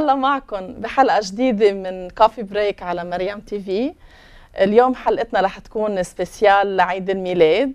هلا معكم بحلقة جديدة من كوفي بريك على مريم تي في. اليوم حلقتنا رح تكون سبيسيال لعيد الميلاد.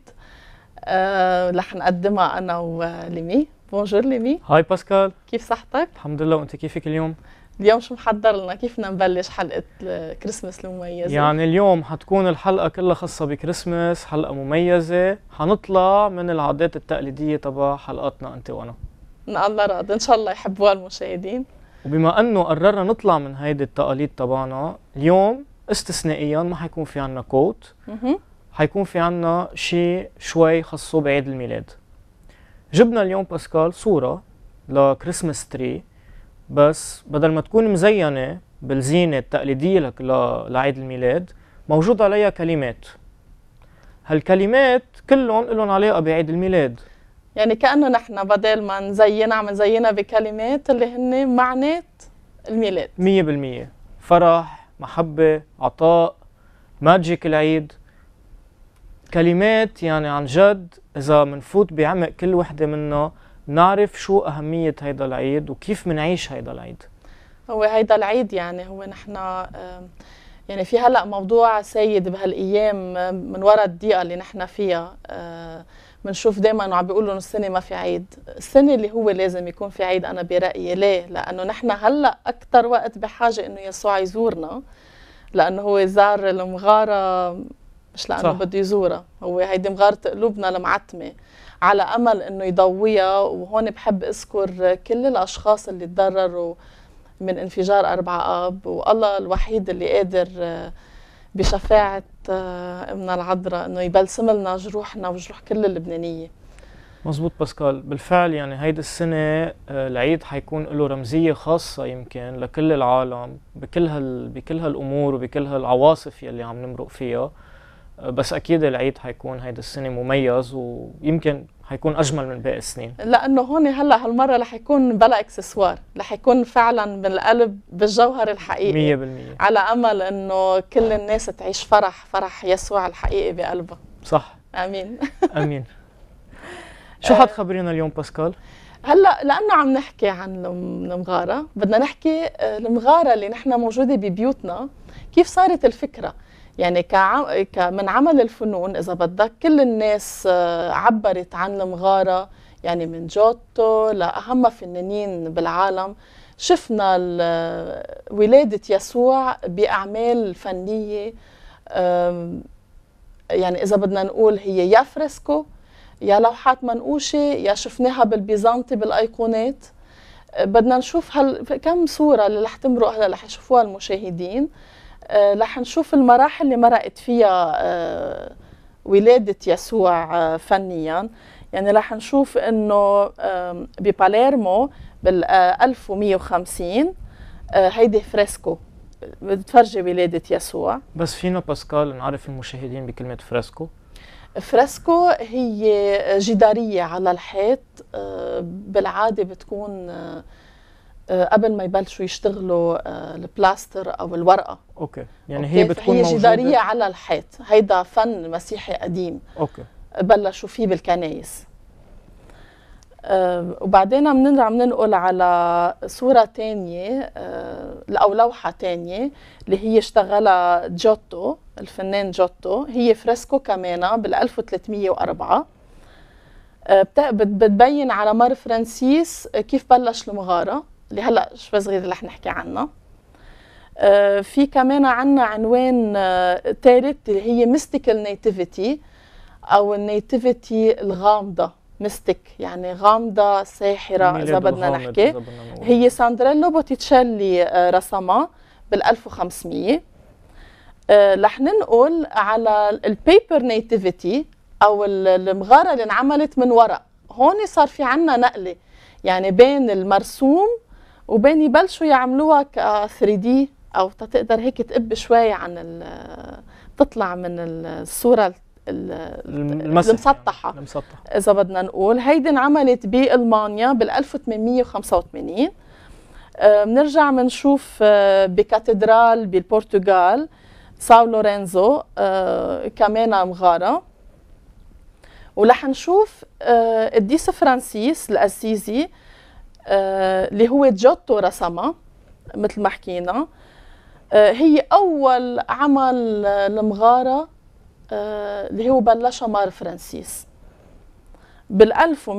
رح نقدمها أنا وليمي. بونجور ليمي. هاي باسكال، كيف صحتك؟ الحمد لله، وانت كيفك اليوم؟ اليوم شو محضر لنا؟ كيف بدنا نبلش حلقة الكريسماس المميزة؟ يعني اليوم حتكون الحلقة كلها خاصة بكريسماس، حلقة مميزة، حنطلع من العادات التقليدية تبع حلقاتنا انت وانا. الله راض، ان شاء الله يحبوها المشاهدين. وبما انه قررنا نطلع من هيدي التقاليد تبعنا، اليوم استثنائيا ما حيكون في عنا كوت، حيكون في عنا شيء شوي خاصه بعيد الميلاد. جبنا اليوم باسكال صورة لكريسماس تري، بس بدل ما تكون مزينة بالزينة التقليدية لعيد الميلاد، موجود عليها كلمات. هالكلمات كلهم لهم علاقة بعيد الميلاد. يعني كأنه نحن بدل ما نزينها عم نزينها بكلمات اللي هن معنات الميلاد. 100% فرح، محبة، عطاء، ماجيك العيد. كلمات يعني عن جد إذا منفوت بعمق كل وحدة منا نعرف شو أهمية هيدا العيد وكيف منعيش هيدا العيد. هو هيدا العيد يعني هو نحن يعني في هلأ موضوع سيد بهالأيام من وراء الضيقة اللي نحن فيها. بنشوف دايما انه عم بيقولوا انه السنه ما في عيد، السنه اللي هو لازم يكون في عيد. انا برايي ليه؟ لانه نحن هلا اكثر وقت بحاجه انه يسوع يزورنا، لانه هو زار المغاره مش لانه بده يزورها، هو هيدي مغاره قلوبنا المعتمه على امل انه يضويها. وهون بحب اذكر كل الاشخاص اللي تضرروا من انفجار 4 آب، والله الوحيد اللي قادر بشفاعة ابننا العذراء انه يبلسم لنا جروحنا وجروح كل اللبنانية. مزبوط باسكال، بالفعل يعني هيدي السنة العيد حيكون له رمزية خاصة يمكن لكل العالم بكل هالأمور وبكل هالعواصف يلي عم نمرق فيها. بس أكيد العيد حيكون هيدي السنة مميز، ويمكن حيكون أجمل من باقي السنين، لأنه هون هلا هالمرة رح يكون بلا اكسسوار، رح يكون فعلا من القلب بالجوهر الحقيقي 100%، على أمل إنه كل الناس تعيش فرح يسوع الحقيقي بقلبها. صح، آمين. آمين. شو حتخبرينا اليوم باسكال؟ هلا لأنه عم نحكي عن المغارة، بدنا نحكي المغارة اللي نحن موجودة ببيوتنا، كيف صارت الفكرة. يعني من عمل الفنون إذا بدك، كل الناس عبرت عن المغارة، يعني من جوتو لأهم فنانين بالعالم. شفنا ولادة يسوع بأعمال فنية، يعني إذا بدنا نقول هي يا فريسكو يا لوحات منقوشة يا شفناها بالبيزنطي بالأيقونات. بدنا نشوف كم صورة اللي رح تمرق هلا رح يشوفوها المشاهدين. رح نشوف المراحل اللي مرقت فيها ولادة يسوع فنيا. يعني رح نشوف انه بباليرمو بال 1150 هيدي فريسكو بتفرجي ولادة يسوع. بس فينا باسكال نعرف المشاهدين بكلمة فريسكو؟ فريسكو هي جدارية على الحيط، بالعادة بتكون قبل ما يبلشوا يشتغلوا البلاستر او الورقه. اوكي، يعني هي بتكون هي جداريه على الحيط. هيدا فن مسيحي قديم، اوكي، بلشوا فيه بالكنايس. وبعدين عم ننقل على صوره ثانيه او لوحه ثانيه اللي هي اشتغلها جوتو، الفنان جوتو. هي فريسكو كمان بال 1304، بتبين على مر فرانسيس كيف بلش المغاره اللي هلا شوي صغيره رح نحكي عنها. في كمان عنا عنوان ثالث اللي هي ميستيكال نيتيفيتي او النيتيفيتي الغامضه. ميستيك يعني غامضه، ساحره اذا بدنا نحكي. هي ساندريلو بوتيتشيلي رسمها بال 1500. رح ننقل على البيبر نيتيفيتي او المغاره اللي انعملت من ورق. هون صار في عنا نقله يعني بين المرسوم وبين يبلشوا يعملوها ك 3 دي او تقدر هيك تقب شوي عن تطلع من الصوره المسطحه اذا بدنا نقول. هيدي انعملت بالمانيا بال 1885. بنرجع بنشوف بكاتدرال بالبرتغال ساو لورينزو كمان مغاره. ورح نشوف القديس فرانسيس الأسيزي اللي هو جوتو رسمها مثل ما حكينا. هي أول عمل المغارة اللي هو بلشها مار فرانسيس بال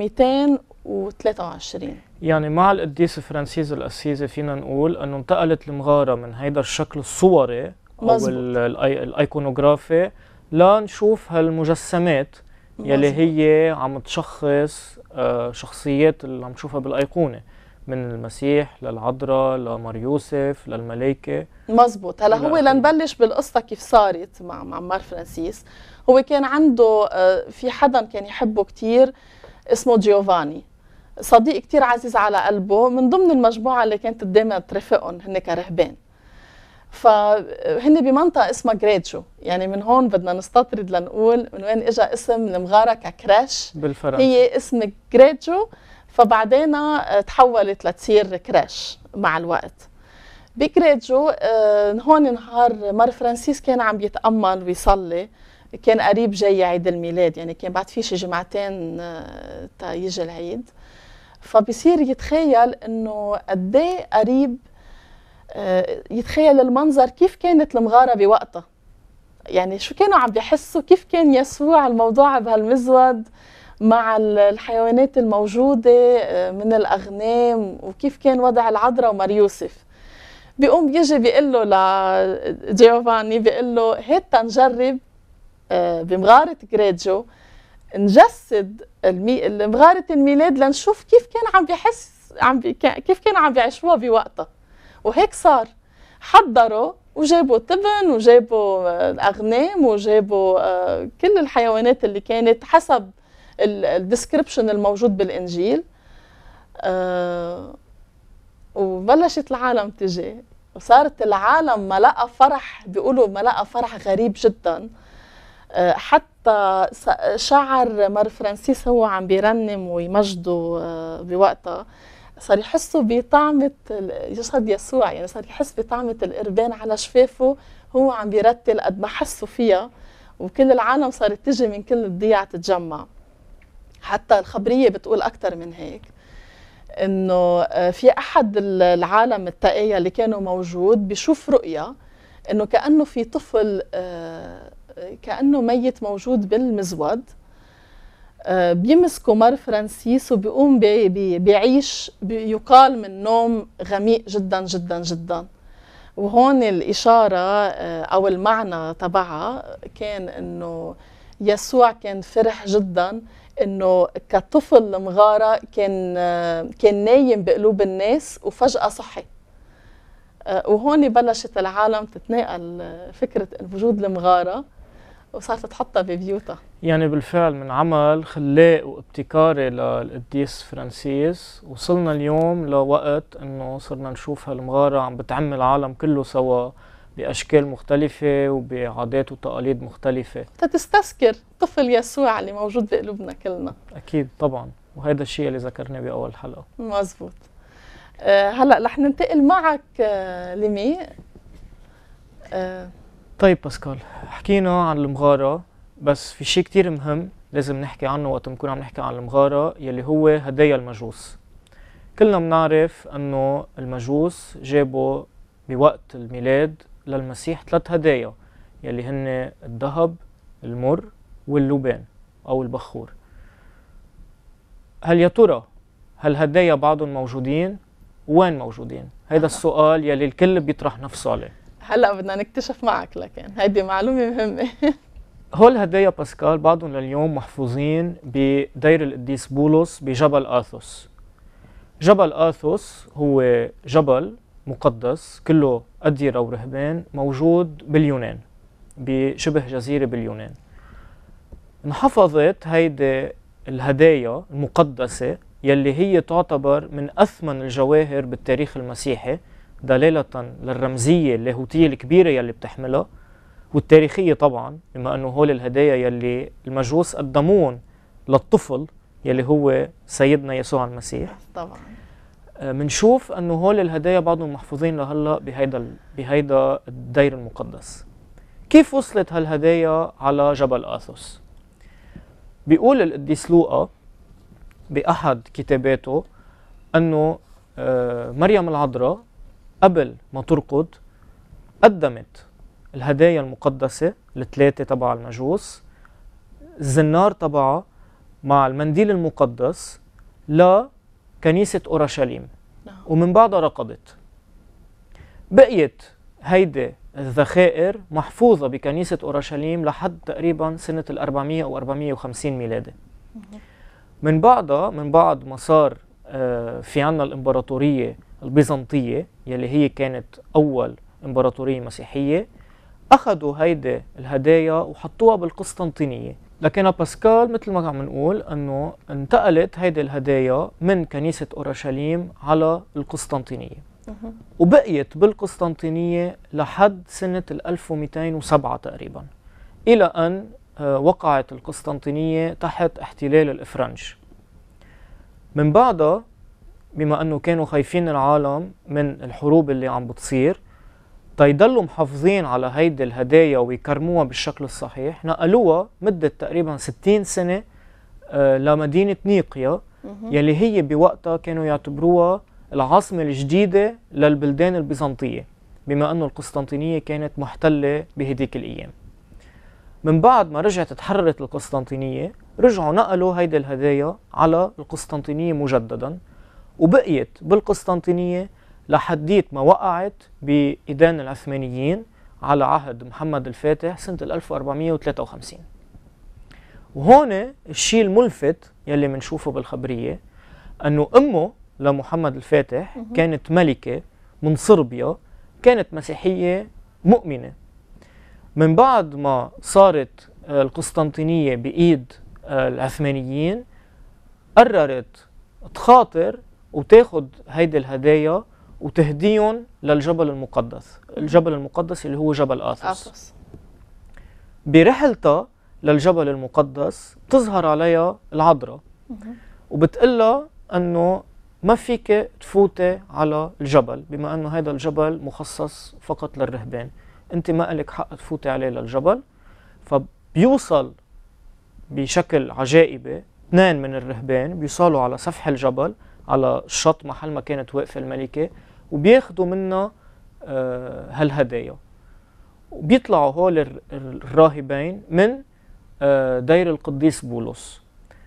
1223. يعني مع القديس فرانسيس الأسيزي فينا نقول أنه انتقلت المغارة من هيدا الشكل الصوري أو الأيقونوغرافي لنشوف هالمجسمات يلي هي عم تشخص شخصيات اللي عم تشوفها بالأيقونة، من المسيح للعذراء لمار يوسف للملائكة. مزبوط. هلا هو لنبلش بالقصة كيف صارت مع مار فرانسيس. هو كان عنده في حدا كان يحبه كتير اسمه جيوفاني، صديق كتير عزيز على قلبه، من ضمن المجموعة اللي كانت دايما ترافقهم هن كرهبان. فهن بمنطقة اسمها جريتشو، يعني من هون بدنا نستطرد لنقول من وين اجى اسم المغارة ككراش بالفرنسي. هي اسم جريتشو، فبعدين تحولت لتصير كراش مع الوقت. بجريتشو هون نهار مار فرانسيس كان عم يتأمل ويصلي، كان قريب جاي عيد الميلاد، يعني كان بعد في شي جمعتين تا يجي العيد. فبصير يتخيل انه قد ايه قريب، يتخيل المنظر كيف كانت المغارة بوقتها، يعني شو كانوا عم بيحسوا، كيف كان يسوع الموضوع بهالمزود مع الحيوانات الموجودة من الأغنام، وكيف كان وضع العذراء ومار يوسف. بيقوم بيجي بيقول له لجيوفاني، بيقول له هات تنجرب بمغارة جريتشو نجسد مغارة الميلاد لنشوف كيف كان عم بيحس، كيف كانوا عم بيعيشوها بوقتها. وهيك صار، حضروا وجابوا تبن وجابوا الأغنام وجابوا كل الحيوانات اللي كانت حسب الديسكريبشن الموجود بالإنجيل. وبلشت العالم تجي، وصارت العالم ملأ فرح، بيقولوا ملأ فرح غريب جدا. حتى شعر مار فرانسيس هو عم بيرنم ويمجده بوقتها، صار يحسوا بطعمة جسد يسوع، يعني صار يحس بطعمة القربان على شفافه هو عم بيرتل قد ما حسوا فيها. وكل العالم صارت تجي من كل الضيعة تتجمع. حتى الخبرية بتقول أكتر من هيك، إنه في أحد العالم التقية اللي كانوا موجود بيشوف رؤية إنه كأنه في طفل كأنه ميت موجود بالمزود، بيمسكوا مار فرانسيس وبيقوم بيعيش يقال من نوم غميق جدا جدا جدا. وهون الإشارة أو المعنى تبعها كان إنه يسوع كان فرح جدا إنه كطفل المغارة كان نايم بقلوب الناس وفجأة صحي. وهون بلشت العالم تتناقل فكرة وجود المغارة وصارت تحطها ببيوتها. يعني بالفعل من عمل خلاق وابتكاري للقديس فرانسيس وصلنا اليوم لوقت انه صرنا نشوف هالمغارة عم بتعم العالم كله سوا بأشكال مختلفة وبعادات وتقاليد مختلفة، تستذكر طفل يسوع اللي موجود بقلوبنا كلنا. أكيد طبعا، وهذا الشيء اللي ذكرناه بأول حلقة. مزبوط. هلأ رح ننتقل معك لمي. طيب باسكال، حكينا عن المغارة، بس في شيء كتير مهم لازم نحكي عنه وقت نكون عم نحكي عن المغارة، يلي هو هدايا المجوس. كلنا بنعرف أنه المجوس جابوا بوقت الميلاد للمسيح 3 هدايا يلي هن الذهب، المر، واللبان أو البخور. هل يا ترى هالهدايا بعضهم موجودين؟ وين موجودين؟ هيدا السؤال يلي الكل بيطرح نفسه عليه. هلأ بدنا نكتشف معك، لكن هيدي معلومة مهمة. هول هدايا باسكال بعضهم لليوم محفوظين بدير القديس بولس بجبل آثوس. جبل آثوس هو جبل مقدس كله أديرة ورهبان موجود باليونان، بشبه جزيرة باليونان. انحفظت هيدي الهدايا المقدسة يلي هي تعتبر من أثمن الجواهر بالتاريخ المسيحي، دلالة للرمزية اللاهوتية الكبيرة يلي بتحملها والتاريخية طبعا، بما أنه هول الهدايا يلي المجوس قدمون للطفل يلي هو سيدنا يسوع المسيح. طبعا منشوف أنه هول الهدايا بعضهم محفوظين لهلا بهيدا الدير المقدس. كيف وصلت هالهدايا على جبل آثوس؟ بيقول القديس لوقا بأحد كتاباته أنه مريم العذراء قبل ما ترقد قدمت الهدايا المقدسة الثلاثة تبع المجوس، الزنار تبعها مع المنديل المقدس لكنيسة أورشليم، ومن بعدها رقدت. بقيت هيدي الذخائر محفوظة بكنيسة أورشليم لحد تقريبا سنة 400 أو 450 ميلادي. من بعد ما صار في عنا الإمبراطورية البيزنطية يلي هي كانت أول إمبراطورية مسيحية، أخذوا هيدي الهدايا وحطوها بالقسطنطينية. لكن باسكال مثل ما عم نقول أنه انتقلت هيدي الهدايا من كنيسة أورشليم على القسطنطينية، وبقيت بالقسطنطينية لحد سنة 1207 تقريبا، إلى أن وقعت القسطنطينية تحت احتلال الإفرنج. من بعدها بما أنه كانوا خايفين العالم من الحروب اللي عم بتصير، تيضلوا محافظين على هيدي الهدايا ويكرموها بالشكل الصحيح، نقلوها مدة تقريبا 60 سنة لمدينة نيقيا، يلي هي بوقتها كانوا يعتبروها العاصمة الجديدة للبلدان البيزنطية، بما أنه القسطنطينية كانت محتلة بهديك الأيام. من بعد ما رجعت تحررت القسطنطينية، رجعوا نقلوا هيدي الهدايا على القسطنطينية مجددا، وبقيت بالقسطنطينية لحديت ما وقعت بإيدين العثمانيين على عهد محمد الفاتح سنة 1453. وهون الشيء الملفت يلي منشوفه بالخبرية أنه أمه لمحمد الفاتح كانت ملكة من صربيا، كانت مسيحية مؤمنة. من بعد ما صارت القسطنطينية بإيد العثمانيين، قررت تخاطر وتاخد هيدي الهدايا وتهديهم للجبل المقدس، الجبل المقدس اللي هو جبل آثوس. برحلتها للجبل المقدس بتظهر عليها العذراء وبتقلها أنه ما فيك تفوتي على الجبل، بما أنه هذا الجبل مخصص فقط للرهبان، أنت ما لك حق تفوتي عليه للجبل. فبيوصل بشكل عجائبي 2 من الرهبان بيوصلوا على سفح الجبل على الشط محل ما كانت واقفة الملكة، وبياخدوا منها هالهدايا، وبيطلعوا هول الراهبين من دير القديس بولس.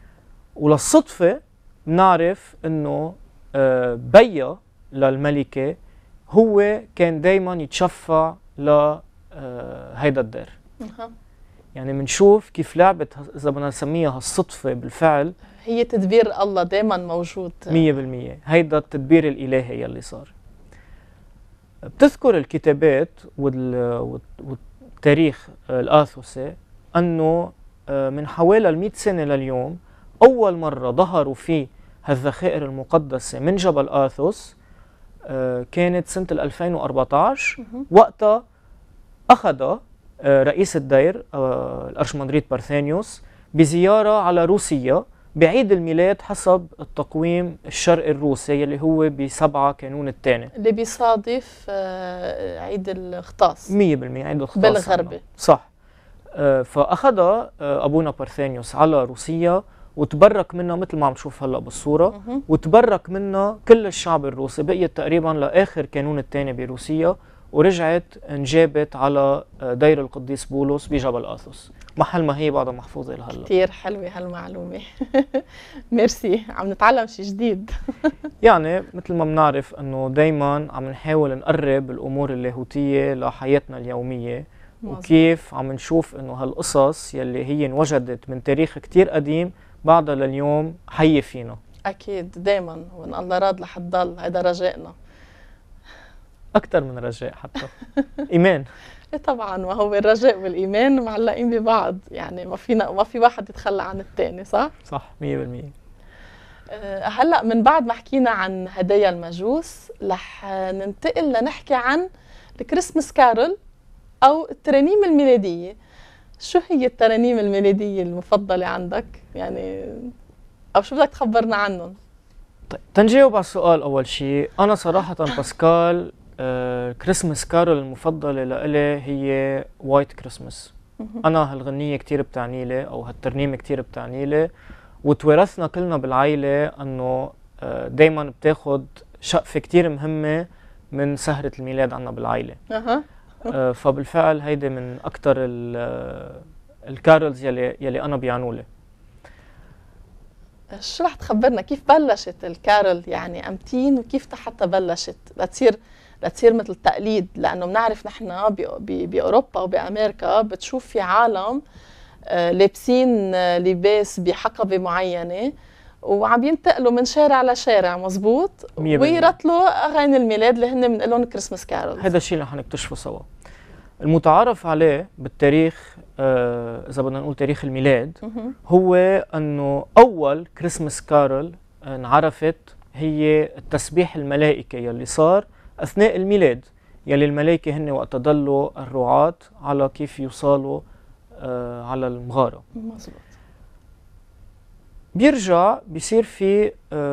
وللصدفة بنعرف انه بيا للملكة هو كان دايما يتشفع لهيدا الدير. يعني منشوف كيف لعبت، اذا بدنا نسميها هالصدفة بالفعل، هي تدبير الله دايما موجود 100%. هيدا التدبير الإلهي يلي صار. بتذكر الكتابات والتاريخ الآثوسي أنه من حوالي 100 سنة لليوم أول مرة ظهروا فيه هالذخائر المقدسة من جبل آثوس كانت سنة 2014. وقتها أخذ رئيس الدير الأرشمندريت بارثانيوس بزيارة على روسيا بعيد الميلاد حسب التقويم الشرقي الروسي اللي هو ب7 كانون الثاني، اللي بيصادف عيد الخطاس 100% عيد الخطاس بالغربي. صح. فأخذ أبونا بارثانيوس على روسيا وتبرك منها مثل ما عم تشوف هلا بالصورة، وتبرك منها كل الشعب الروسي. بقيت تقريبا لآخر كانون الثاني بروسيا، ورجعت انجابت على دير القديس بولس بجبل آثوس، محل ما هي بعدها محفوظة لهلا. كثير حلوة هالمعلومة. ميرسي، عم نتعلم شيء جديد. يعني مثل ما بنعرف انه دايما عم نحاول نقرب الامور اللاهوتية لحياتنا اليومية، وكيف عم نشوف انه هالقصص يلي هي انوجدت من تاريخ كتير قديم بعدها لليوم حية فينا. اكيد دايما، وان الله راد رح تضل، هذا رجائنا. اكثر من رجاء حتى ايمان. إيه طبعا، ما هو الرجاء والايمان معلقين ببعض، يعني ما في واحد يتخلى عن الثاني، صح؟ صح 100%. هلا من بعد ما حكينا عن هدايا المجوس، رح ننتقل لنحكي عن الكريسماس كارول او الترانيم الميلاديه. شو هي الترانيم الميلاديه المفضله عندك؟ يعني او شو بدك تخبرنا عنهم؟ طيب تنجاوب على السؤال اول شيء، انا صراحه باسكال كريسماس كارول المفضله لإلي هي وايت كريسماس. انا هالغنيه كتير بتعني لي، او هالترنيمه كتير بتعني لي، وتورثنا كلنا بالعائله انه دايما بتاخد شقفه كتير مهمه من سهرة الميلاد عنا بالعائلة. اها فبالفعل هيدي من أكتر الكارلز يلي أنا بيعنوا لي. شو رح تخبرنا كيف بلشت الكارل يعني أمتين، وكيف حتى بلشت لتصير مثل تقليد؟ لأنه بنعرف نحن بأوروبا وبأمريكا بتشوف في عالم لابسين لباس بحقبة معينة وعم ينتقلوا من شارع لشارع، مظبوط، ويرتلوا أغاني الميلاد اللي هن بنقول لهم كريسماس كارول. هذا الشيء اللي حنكتشفه سوا. المتعارف عليه بالتاريخ إذا بدنا نقول تاريخ الميلاد هو أنه أول كريسماس كارول انعرفت هي التسبيح الملائكي يلي صار أثناء الميلاد، يلي الملائكة هن وقت ضلوا الرعاة على كيف يوصلوا على المغارة. مظبوط. بيرجع بيصير في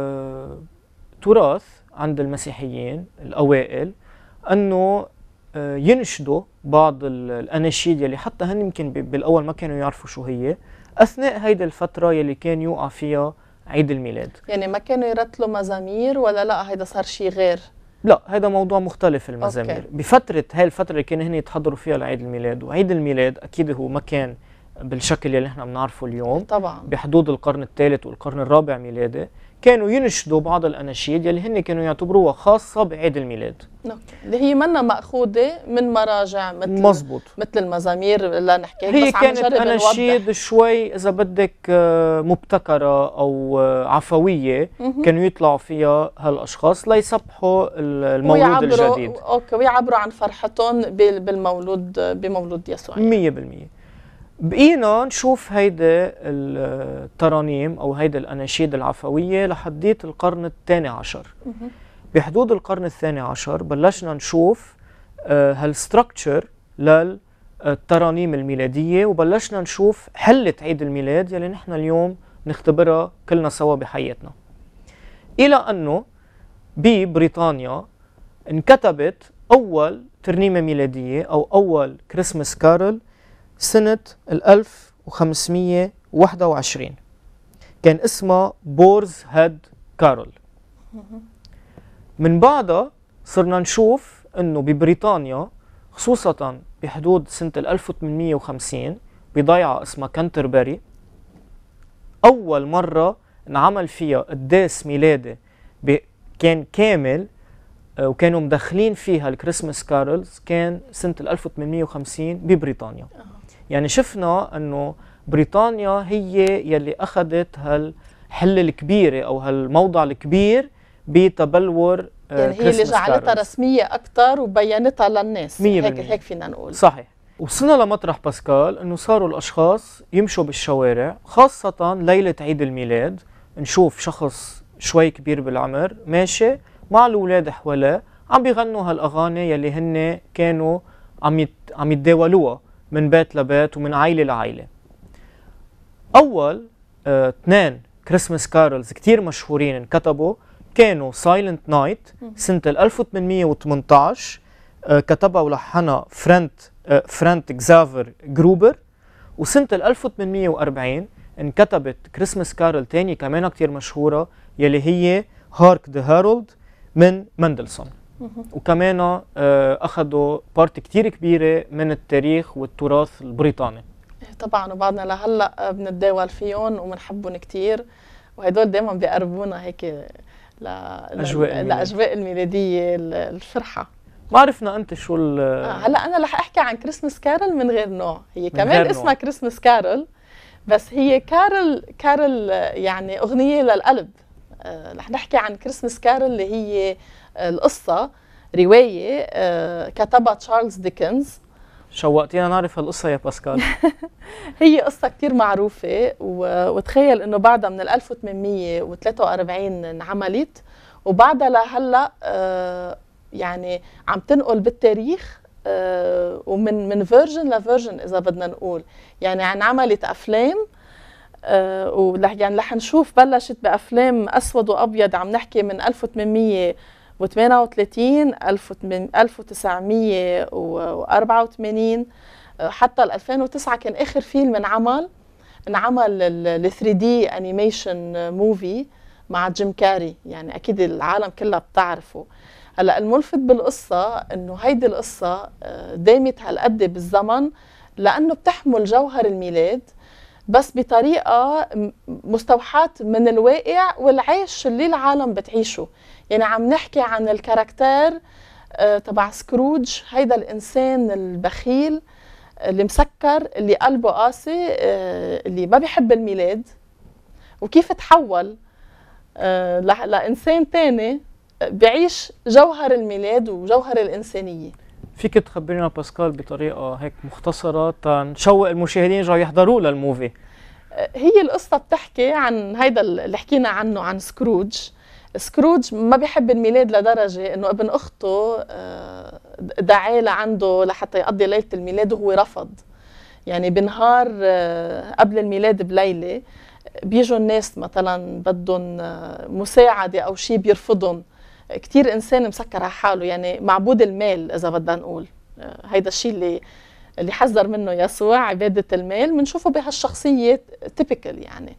تراث عند المسيحيين الأوائل أنه ينشدوا بعض الأناشيد يلي حتى هن يمكن بالأول ما كانوا يعرفوا شو هي أثناء هيدي الفترة يلي كان يوقع فيها عيد الميلاد. يعني ما كانوا يرتلوا مزامير ولا لا هيدا صار شيء غير؟ لا، هذا موضوع مختلف. المزامير أوكي. بفترة هاي الفترة اللي كانوا هن يتحضروا فيها لعيد الميلاد، وعيد الميلاد أكيد هو ما كان بالشكل اللي نحن بنعرفه اليوم طبعا. بحدود القرن الثالث والقرن الرابع ميلادي كانوا ينشدوا بعض الأناشيد يلي هن كانوا يعتبروها خاصة بعيد الميلاد. اللي هي منا مأخوذة من مراجع مزبوط. مثل المزامير اللي نحكي، هي كانت أناشيد شوي إذا بدك مبتكرة أو عفوية كانوا يطلعوا فيها هالأشخاص ليسبحوا المولود الجديد. أوكي، ويعبروا عن فرحتهم بمولود يسوع. 100%. بقينا نشوف هيدا الترانيم أو هيدا الأناشيد العفوية لحديت القرن الثاني عشر. بحدود القرن الثاني عشر بلشنا نشوف هالستركتشر للترانيم الميلادية، وبلشنا نشوف حلة عيد الميلاد يلي نحن اليوم نختبرها كلنا سوا بحياتنا. إلى أنه ببريطانيا انكتبت أول ترنيمة ميلادية أو أول كريسماس كارول سنة 1521 كان اسمها بورز هيد كارول. من بعدها صرنا نشوف انه ببريطانيا خصوصا بحدود سنة 1850 بضيعة اسمها كانتربري اول مرة انعمل فيها قداس ميلادي كان كامل وكانوا مدخلين فيها الكريسماس كارولز كان سنة 1850 ببريطانيا. يعني شفنا انه بريطانيا هي يلي اخذت هالحلة الكبيرة او هالموضع الكبير بتبلور يعني هي اللي جعلتها رسمية اكثر وبينتها للناس. هيك فينا نقول. صحيح. وصلنا لمطرح باسكال انه صاروا الاشخاص يمشوا بالشوارع خاصة ليلة عيد الميلاد، نشوف شخص شوي كبير بالعمر ماشي مع الاولاد حواليه عم بيغنوا هالاغاني يلي هن كانوا عم يتداولوها من بيت لبيت ومن عائلة لعائلة. أول اثنين كريسماس كارولز كتير مشهورين انكتبوا كانوا سايلنت نايت سنة 1818 كتبها ولحنها فرانت إكزافر جروبر، وسنة 1840 انكتبت كريسماس كارول تاني كمان كتير مشهورة يلي هي هارك ذا هارولد من مندلسون. وكمان أخذوا بارت كتير كبيرة من التاريخ والتراث البريطاني. طبعا، وبعدنا لهلا بنتداول فيهم وبنحبهم كتير، وهدول دائما بيقربونا هيك لأجواء الميلادية الفرحة. ما عرفنا أنت شو هلا أنا رح أحكي عن كريسماس كارول من غير نوع. هي كمان اسمها كريسماس كارول، بس هي كارول يعني أغنية للقلب. رح نحكي عن كريسماس كارول اللي هي القصة رواية كتبها تشارلز ديكنز. شوقتينا نعرف هالقصة يا باسكال. هي قصة كتير معروفة، وتخيل انه بعدها من 1843 انعملت، وبعدها لهلا يعني عم تنقل بالتاريخ ومن فيرجن لفيرجن اذا بدنا نقول. يعني انعملت افلام يعني رح نشوف بلشت بافلام اسود وابيض، عم نحكي من 1838 1984 حتى 2009 كان اخر فيلم انعمل ال 3D انيميشن موفي مع جيم كاري. يعني اكيد العالم كلها بتعرفه. هلا الملفت بالقصة انه هيدي القصة دامت هالقد بالزمن لانه بتحمل جوهر الميلاد بس بطريقة مستوحاة من الواقع والعيش اللي العالم بتعيشه. يعني عم نحكي عن الكاركتير تبع سكروج، هيدا الإنسان البخيل اللي مسكر، اللي قلبه قاسي، اللي ما بيحب الميلاد، وكيف تحول لإنسان تاني بيعيش جوهر الميلاد وجوهر الإنسانية. فيك تخبرينا باسكال بطريقة هيك مختصرة تنشوق المشاهدين يرجعوا يحضروا للموفي؟ هي القصة بتحكي عن هيدا اللي حكينا عنه، عن سكروج. سكروج ما بيحب الميلاد لدرجة انه ابن اخته دعاه لعنده لحتى يقضي ليلة الميلاد وهو رفض. يعني بنهار قبل الميلاد بليلة بيجوا الناس مثلا بدهم مساعدة او شيء بيرفضهم. كتير انسان مسكر على حاله، يعني معبود المال اذا بدنا نقول. هيدا الشيء اللي حذر منه يسوع، عبادة المال، بنشوفه بهالشخصية تيبيكال يعني.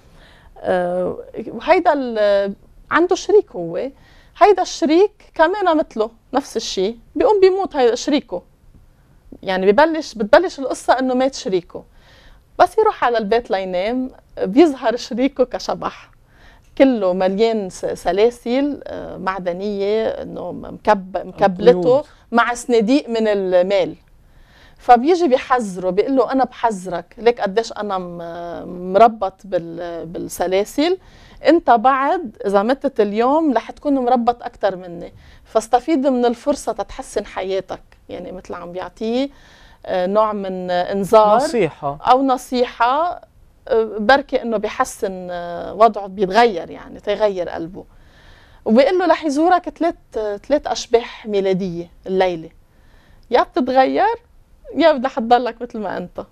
وهيدا عنده شريك، هو هيدا الشريك كمان مثله نفس الشيء، بيقوم بيموت هيدا شريكه. يعني بتبلش القصة انه مات شريكه، بس يروح على البيت لينام بيظهر شريكه كشبح كله مليان سلاسل معدنية، انه مكبلته مع صناديق من المال. فبيجي بيحذره، بيقول له انا بحذرك، ليك قديش انا مربط بالسلاسل، انت بعد اذا متت اليوم رح تكون مربط اكثر مني، فاستفيد من الفرصه تتحسن حياتك. يعني مثل عم بيعطيه نوع من انذار، نصيحه او نصيحه، بركي انه بيحسن وضعه، بيتغير يعني تيغير قلبه. وبيقول له رح يزورك ثلاث اشباح ميلاديه الليله، يا بتتغير يا بدها تضلك مثل ما انت.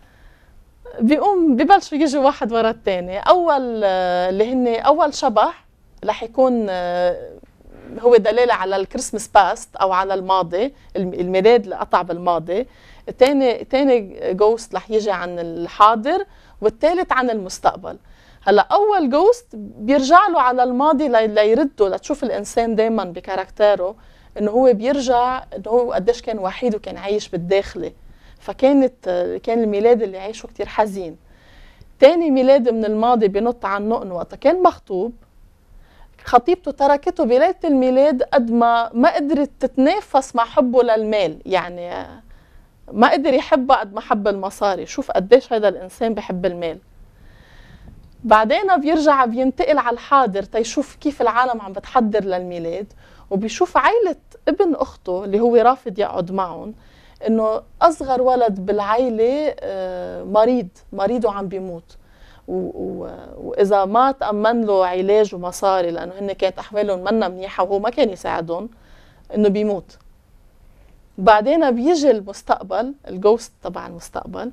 ببلشوا يجوا واحد ورا الثاني. اللي هن اول شبح رح يكون هو دلاله على الكريسماس باست او على الماضي، الميلاد اللي قطع بالماضي. تاني جوست رح يجي عن الحاضر، والثالث عن المستقبل. هلا اول جوست بيرجع له على الماضي ليرده، لتشوف الانسان دائما بكاركتيره انه هو بيرجع انه هو قديش كان وحيد وكان عايش بالداخلي، كان الميلاد اللي عايشه كتير حزين. تاني ميلاد من الماضي بينط عنه انه وقتها كان مخطوب، خطيبته تركته بليلة الميلاد قد ما قدرت تتنافس مع حبه للمال. يعني ما قدر يحبها قد ما حب المصاري. شوف قديش هذا الانسان بحب المال. بعدين بيرجع بينتقل على الحاضر تيشوف كيف العالم عم بتحضر للميلاد، وبيشوف عائلة ابن اخته اللي هو رافض يقعد معهم، انه اصغر ولد بالعائله مريض وعم بيموت، واذا ما تامن له علاج ومصاري لانه هن كانت احوالهم منا منيحه وهو ما كان يساعدهم، انه بيموت. بعدين بيجي المستقبل، الجوست تبع المستقبل،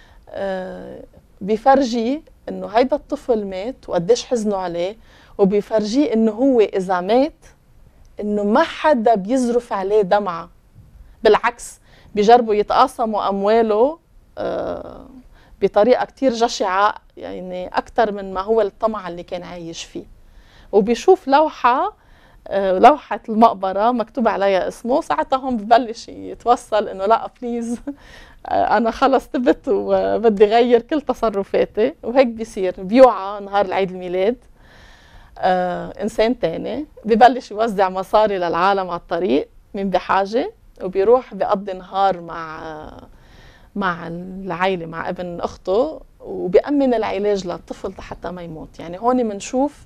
بيفرجيه انه هيدا الطفل مات وقديش حزنوا عليه، وبيفرجيه انه هو اذا مات انه ما حدا بيزرف عليه دمعه، بالعكس بيجربوا يتقاسموا امواله بطريقه كتير جشعه، يعني اكثر من ما هو الطمع اللي كان عايش فيه. وبيشوف لوحه المقبره مكتوب عليها اسمه، ساعتها هون ببلش يتوصل انه لا بليز انا خلص تبت وبدي غير كل تصرفاتي. وهيك بيصير بيوعى نهار العيد الميلاد انسان تاني، ببلش يوزع مصاري للعالم على الطريق من بحاجه، وبيروح بيقضي نهار مع العائله، مع ابن اخته، وبيأمن العلاج للطفل حتى ما يموت. يعني هون بنشوف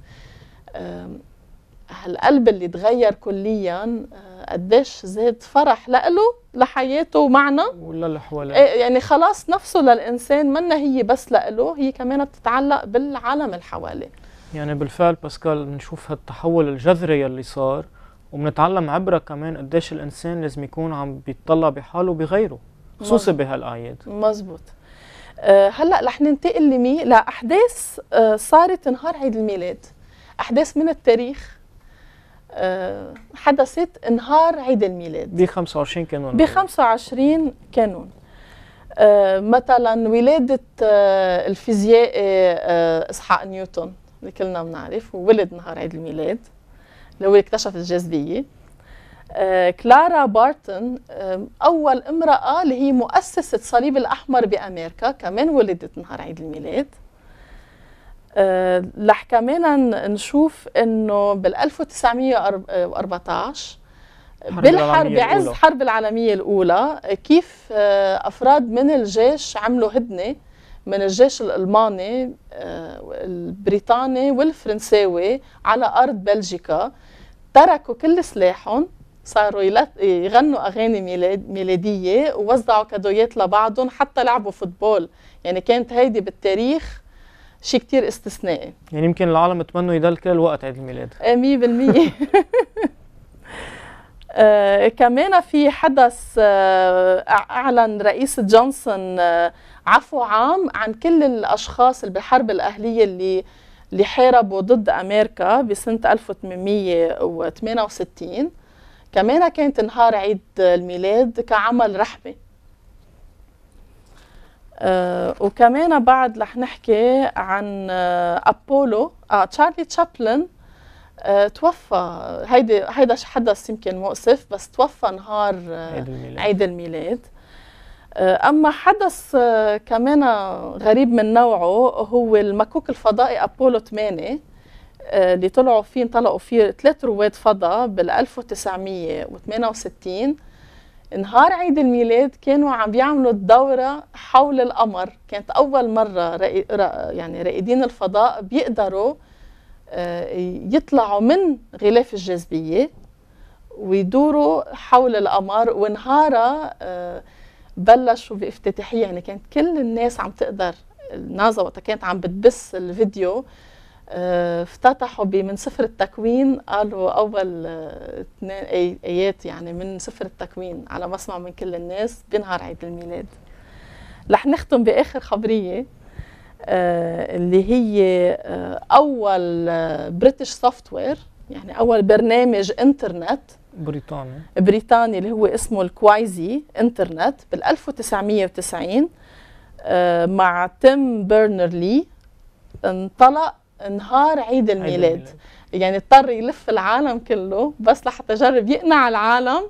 هالقلب اللي تغير كليا قديش زاد فرح لإله لحياته ومعنى ولا اللي حواليه. يعني خلاص نفسه للإنسان منا هي بس لإله، هي كمان بتتعلق بالعالم اللي حواليه. يعني بالفعل باسكال بنشوف هالتحول الجذري اللي صار، وبنتعلم عبرة كمان قديش الإنسان لازم يكون عم بيطلع بحاله وبغيره، خصوصي بهالأعياد. مزبوط. هلأ رح ننتقل لأحداث صارت نهار عيد الميلاد، أحداث من التاريخ حدثت نهار عيد الميلاد ب 25 كانون. ب 25 كانون. مثلا ولادة الفيزيائي إسحاق نيوتن اللي كلنا بنعرف، وولد نهار عيد الميلاد اللي هو اكتشف الجاذبية. كلارا بارتون أول امرأة اللي هي مؤسسة الصليب الأحمر بأمريكا، كمان ولدت نهار عيد الميلاد. رح كمان نشوف إنه بال 1914 بعز الحرب العالمية الأولى كيف أفراد من الجيش عملوا هدنة من الجيش الألماني البريطاني والفرنساوي على أرض بلجيكا، تركوا كل سلاحهم، صاروا يغنوا أغاني ميلادية ووزعوا كادويات لبعضهم، حتى لعبوا فوتبول. يعني كانت هيدي بالتاريخ شيء كتير استثنائي. يعني يمكن العالم اتمنوا يضل كل الوقت عيد الميلاد. 100%. كمان في حدث أعلن رئيس جونسون عفو عام عن كل الأشخاص اللي بالحرب الأهلية اللي حاربوا ضد أمريكا بسنة 1868. كمان كانت نهار عيد الميلاد كعمل رحمة. وكمان بعد رح نحكي عن أبولو. تشارلي تشابلن توفى. هيدا حدث يمكن مؤسف، بس توفى نهار عيد الميلاد. أما حدث كمان غريب من نوعه هو المكوك الفضائي أبولو 8 اللي انطلقوا فيه 3 رواد فضاء بال 1968. نهار عيد الميلاد كانوا عم بيعملوا الدورة حول القمر. كانت أول مرة يعني رائدين الفضاء بيقدروا يطلعوا من غلاف الجاذبية ويدوروا حول القمر. ونهارها بلشوا بافتتاحية، يعني كانت كل الناس عم تقدر. النازا وقتها كانت عم بتبث الفيديو، افتتحوا من سفر التكوين، قالوا أول 2 آيات يعني من سفر التكوين على مسمع من كل الناس بنهار عيد الميلاد. رح نختم بآخر خبرية اللي هي أول بريتش سوفت وير، يعني أول برنامج إنترنت بريطاني اللي هو اسمه الكوايزي إنترنت بال 1990 مع تيم بيرنر-لي. انطلق نهار عيد الميلاد. يعني اضطر يلف العالم كله بس لحتى يجرب يقنع العالم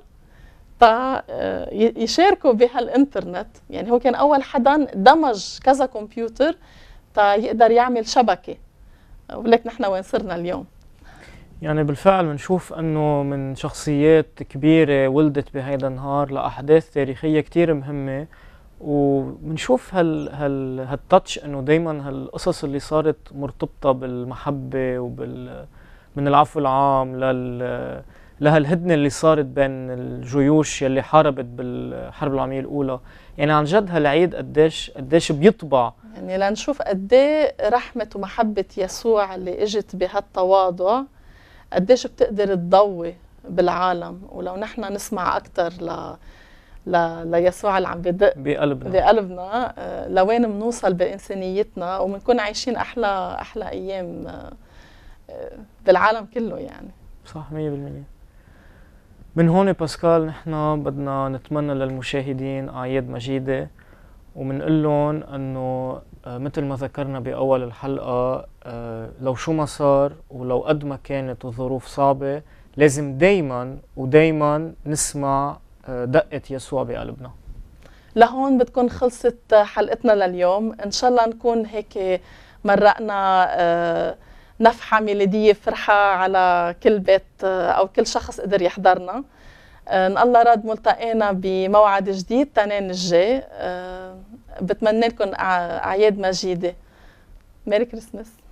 يشاركوا بهالإنترنت. يعني هو كان أول حدا دمج كذا كمبيوتر يقدر يعمل شبكة. ولك نحن وين صرنا اليوم. يعني بالفعل بنشوف انه من شخصيات كبيرة ولدت بهيدا النهار لأحداث تاريخية كتير مهمة، وبنشوف هالتاتش انه دايما هالقصص اللي صارت مرتبطة بالمحبة من العفو العام لهالهدنة اللي صارت بين الجيوش يلي حاربت بالحرب العالمية الأولى. يعني عن جد هالعيد قديش بيطبع، يعني لنشوف قديه رحمة ومحبة يسوع اللي اجت بهالتواضع قديش بتقدر تضوي بالعالم. ولو نحن نسمع أكتر ليسوع اللي عم بدق بقلبنا لوين بنوصل بإنسانيتنا وبنكون عايشين أحلى أيام بالعالم كله. يعني صح 100%. من هون باسكال نحن بدنا نتمنى للمشاهدين أعياد مجيدة، ومنقول لهم انه مثل ما ذكرنا باول الحلقه لو شو ما صار ولو قد ما كانت الظروف صعبه لازم دايما نسمع دقة يسوع بقلبنا. لهون بتكون خلصت حلقتنا لليوم. ان شاء الله نكون هيك مرقنا نفحة ميلادية فرحة على كل بيت او كل شخص قدر يحضرنا. ان الله راد ملتقينا بموعد جديد تنين الجاي. بتمنى لكم اعياد مجيده. ميري كريسماس.